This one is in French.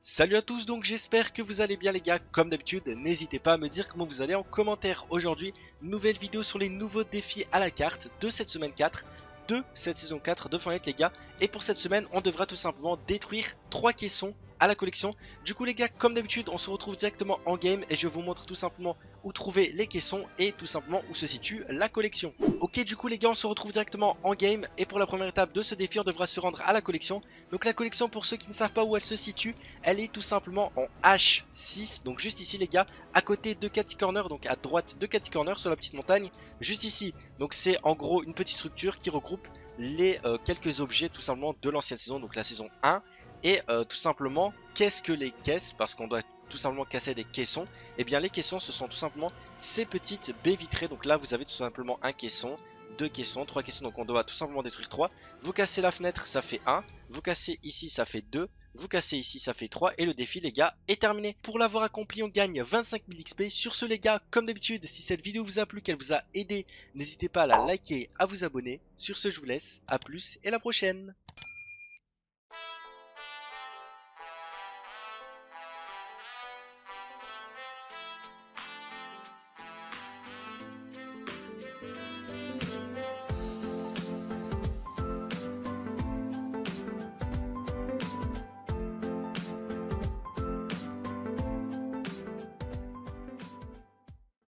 Salut à tous, donc j'espère que vous allez bien les gars. Comme d'habitude, n'hésitez pas à me dire comment vous allez en commentaire. Aujourd'hui, nouvelle vidéo sur les nouveaux défis à la carte de cette semaine 4, de cette saison 4 de Fortnite les gars. Et pour cette semaine, on devra tout simplement détruire 3 caissons à la collection. Du coup les gars, comme d'habitude, on se retrouve directement en game et je vous montre tout simplement où trouver les caissons et tout simplement où se situe la collection. Ok, du coup les gars, on se retrouve directement en game et pour la première étape de ce défi, on devra se rendre à la collection. Donc la collection, pour ceux qui ne savent pas où elle se situe, elle est tout simplement en H6, donc juste ici les gars, à côté de Catty Corner, donc à droite de Catty Corner sur la petite montagne, juste ici. Donc c'est en gros une petite structure qui regroupe les quelques objets tout simplement de l'ancienne saison, donc la saison 1. Et tout simplement, qu'est-ce que les caisses? Parce qu'on doit tout simplement casser des caissons. Et bien les caissons, ce sont tout simplement ces petites baies vitrées. Donc là vous avez tout simplement un caisson, deux caissons, trois caissons, donc on doit tout simplement détruire 3. Vous cassez la fenêtre, ça fait 1. Vous cassez ici, ça fait 2. Vous cassez ici, ça fait 3. Et le défi les gars est terminé. Pour l'avoir accompli, on gagne 25 000 XP. Sur ce les gars, comme d'habitude, si cette vidéo vous a plu, qu'elle vous a aidé, n'hésitez pas à la liker, à vous abonner. Sur ce, je vous laisse. A plus et à la prochaine.